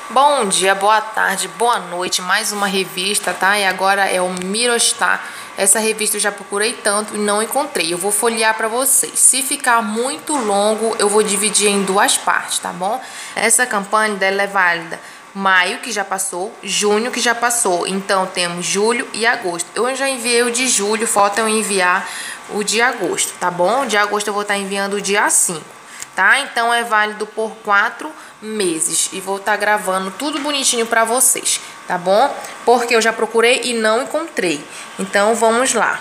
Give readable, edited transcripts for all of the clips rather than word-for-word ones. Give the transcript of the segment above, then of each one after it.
Bom dia, boa tarde, boa noite, mais uma revista, tá? E agora é o Mirostar. Essa revista eu já procurei tanto e não encontrei. Eu vou folhear pra vocês. Se ficar muito longo, eu vou dividir em duas partes, tá bom? Essa campanha dela é válida maio, que já passou, junho, que já passou. Então, temos julho e agosto. Eu já enviei o de julho, falta eu enviar o de agosto, tá bom? O de agosto eu vou estar enviando o dia 5. Tá? Então é válido por 4 meses e vou estar gravando tudo bonitinho pra vocês, tá bom? Porque eu já procurei e não encontrei. Então vamos lá.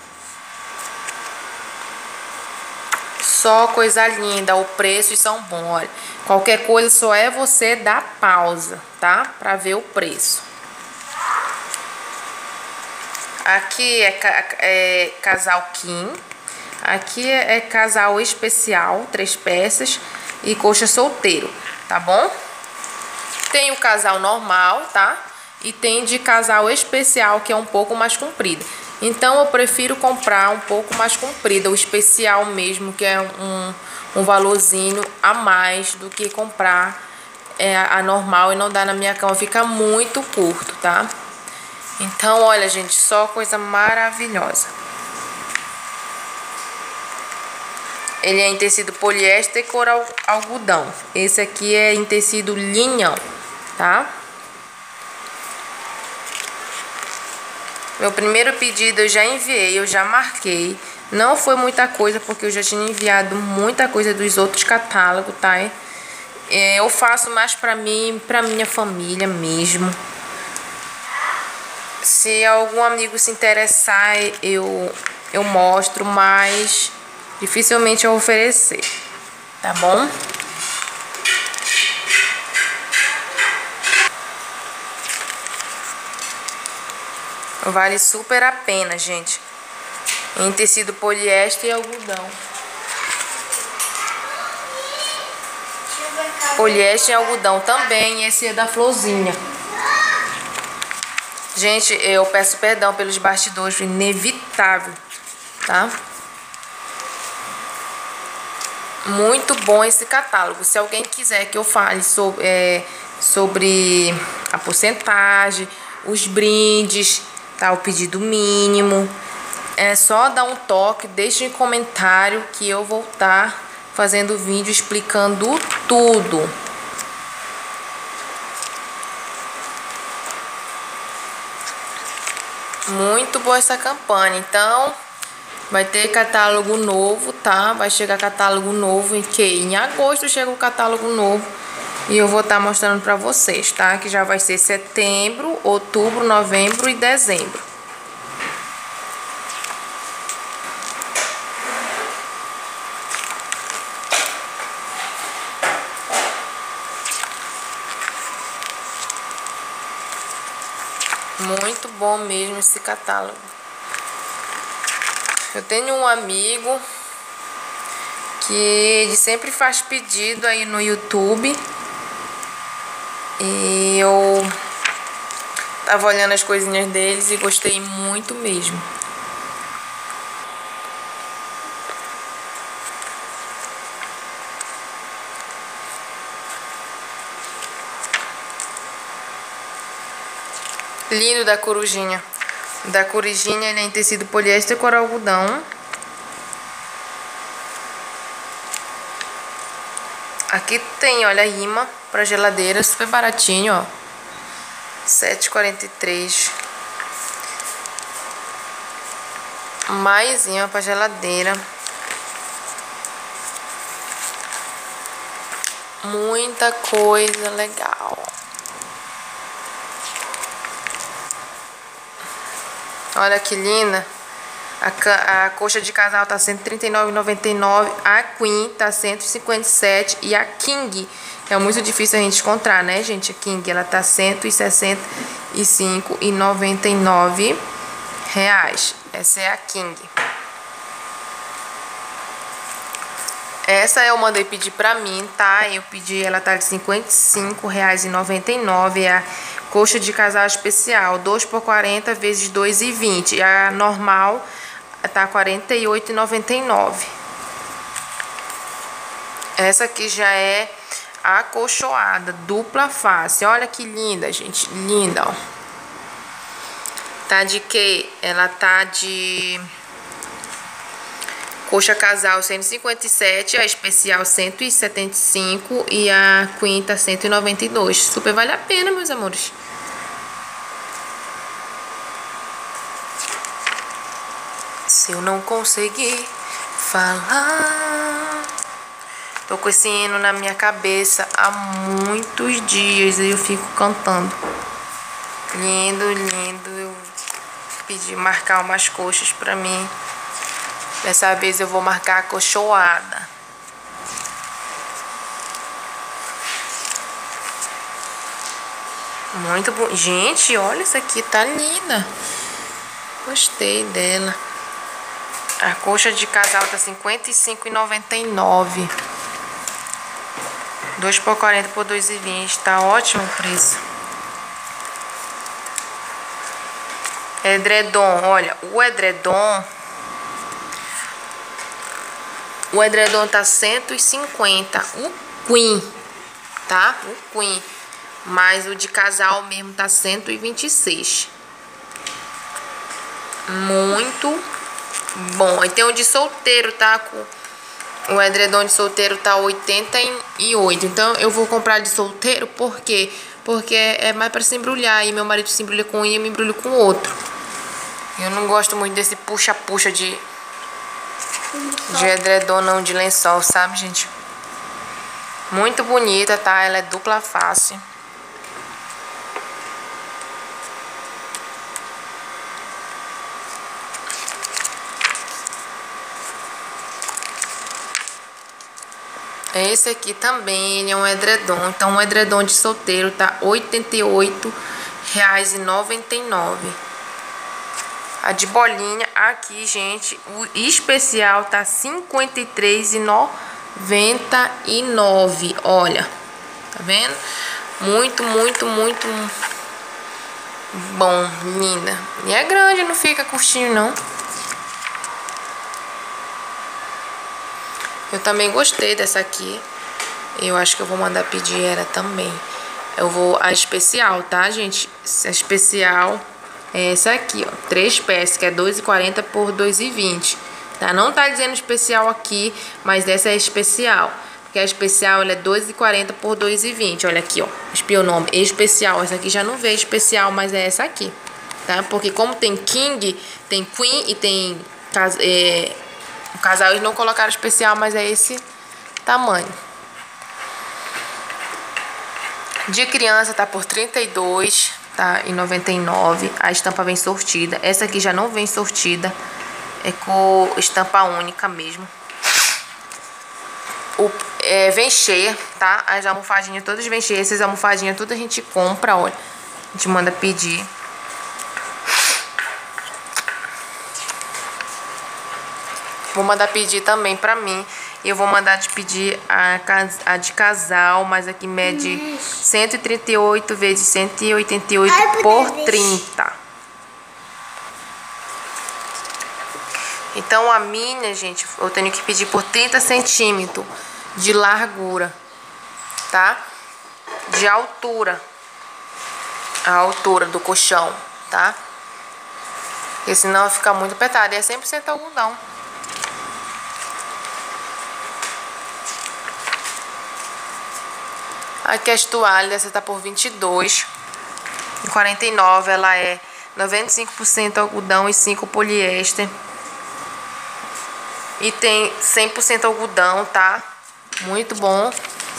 Só coisa linda, o preço são bons, olha. Qualquer coisa só é você dar pausa, tá? Pra ver o preço. Aqui é casal Kim. Aqui é casal especial, 3 peças e coxa solteiro, tá bom? Tem o casal normal, tá? E tem de casal especial, que é um pouco mais comprida. Então eu prefiro comprar um pouco mais comprida, o especial mesmo, que é um valorzinho a mais do que comprar a normal e não dá na minha cama, fica muito curto, tá? Então, olha, gente, só coisa maravilhosa. Ele é em tecido poliéster e coral algodão. Esse aqui é em tecido linhão, tá? Meu primeiro pedido eu já enviei, eu já marquei. Não foi muita coisa, porque eu já tinha enviado muita coisa dos outros catálogos, tá? Eu faço mais pra mim, pra minha família mesmo. Se algum amigo se interessar, eu mostro, mas dificilmente eu vou oferecer, tá bom? Vale super a pena, gente. Em tecido poliéster e algodão. Poliéster e algodão também. Esse é da florzinha. Gente, eu peço perdão pelos bastidores, inevitável, tá? Muito bom esse catálogo. Se alguém quiser que eu fale sobre a porcentagem, os brindes, tá? O pedido mínimo, é só dar um toque, deixe um comentário que eu vou estar fazendo vídeo explicando tudo. Muito boa essa campanha. Então vai ter catálogo novo, tá? Vai chegar catálogo novo em agosto chega o catálogo novo. E eu vou estar mostrando pra vocês, tá? Que já vai ser setembro, outubro, novembro e dezembro. Muito bom mesmo esse catálogo. Eu tenho um amigo que ele sempre faz pedido aí no YouTube. E eu tava olhando as coisinhas deles e gostei muito mesmo. Lindo da corujinha. Da corujinha ele é em tecido poliéster e coral algodão. Aqui tem, olha, imã pra geladeira, super baratinho, ó. R$7,43. Mais imã pra geladeira. Muita coisa legal. Olha que linda. A coxa de casal tá R$139,99. A Queen tá R$157. E a King é muito difícil a gente encontrar, né, gente? A King, ela tá R$165,99. Essa é a King. Essa eu mandei pedir pra mim, tá? Eu pedi, ela tá de R$55,99. É a coxa de casal especial, 2x40 vezes 2,20. E a normal tá R$48,99. Essa aqui já é acolchoada, dupla face. Olha que linda, gente, linda, ó. Tá de quê? Ela tá de coxa casal 157, a especial 175 e a queen tá 192. Super vale a pena, meus amores. Se eu não conseguir falar, tô com esse hino na minha cabeça há muitos dias e eu fico cantando. Lindo, lindo. Eu pedi marcar umas coxas pra mim. Dessa vez eu vou marcar a acolchoada. Muito bom. Gente, olha, essa aqui tá linda. Gostei dela. A coxa de casal tá R$ 55,99. 2 por 40 por 2,20. Tá ótimo o preço. Edredom, olha, o edredom tá 150, o queen, tá? O queen, mas o de casal mesmo tá 126. Muito bom. E tem o de solteiro, tá? O edredom de solteiro tá 88. Então eu vou comprar de solteiro, por quê? Porque é mais para se embrulhar. E meu marido se embrulha com um e eu me embrulho com o outro. Eu não gosto muito desse puxa-puxa de edredom, não, de lençol, sabe, gente? Muito bonita, tá? Ela é dupla face. Esse aqui também, ele é um edredom. Então, um edredom de solteiro tá R$ 88,99. A de bolinha aqui, gente, o especial tá R$ 53,99. Olha, tá vendo? Muito, muito, muito bom, linda. E é grande, não fica curtinho, não. Eu também gostei dessa aqui. Eu acho que eu vou mandar pedir ela também. Eu vou a especial, tá, gente? A especial é essa aqui, ó. 3 peças, que é R$ 2,40 por R$ 2,20. Tá? Não tá dizendo especial aqui, mas essa é especial. Porque a especial ela é R$ 2,40 por R$ 2,20. Olha aqui, ó. O nome especial. Essa aqui já não vê especial, mas é essa aqui. Tá? Porque como tem king, tem queen e tem o casal, eles não colocaram especial, mas é esse tamanho. De criança tá por R$ 32, tá? E 99. A estampa vem sortida. Essa aqui já não vem sortida. É com estampa única mesmo. Vem cheia, tá? As almofadinhas todas vêm cheias. Essas almofadinhas todas a gente compra, olha. A gente manda pedir. Vou mandar pedir também pra mim. E eu vou mandar te pedir a de casal, mas aqui mede 138 vezes 188 por 30. Então a minha, gente, eu tenho que pedir por 30 centímetros de largura, tá? De altura. A altura do colchão, tá? Porque senão fica muito apertado. E é 100% algodão. Aqui as toalhas, essa tá por R$ 22,49. Ela é 95% algodão e 5% poliéster. E tem 100% algodão, tá? Muito bom.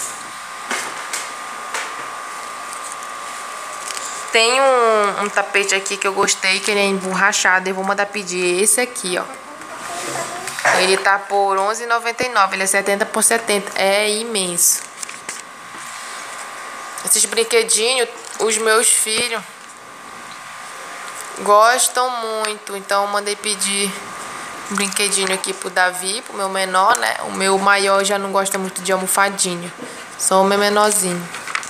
Tem um tapete aqui que eu gostei, que ele é emborrachado. Eu vou mandar pedir esse aqui, ó. Ele tá por R$ 11,99. Ele é 70 por 70. É imenso. Esses brinquedinhos, os meus filhos gostam muito. Então eu mandei pedir um brinquedinho aqui pro Davi, pro meu menor, né? O meu maior já não gosta muito de almofadinha. Só o meu menorzinho.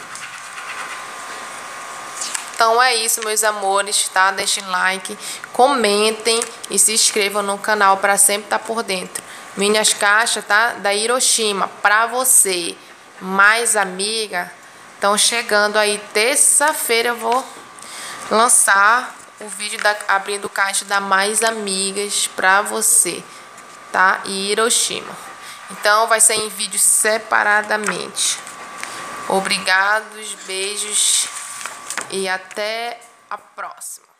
Então é isso, meus amores, tá? Deixem like, comentem e se inscrevam no canal para sempre estar por dentro. Minhas caixas, tá? Da Hiroshima, pra você. Mais Amiga estão chegando aí. Terça-feira eu vou lançar o vídeo abrindo caixa da Mais Amigas pra você, tá? E Hiroshima. Então vai ser em vídeo separadamente. Obrigados, beijos e até a próxima.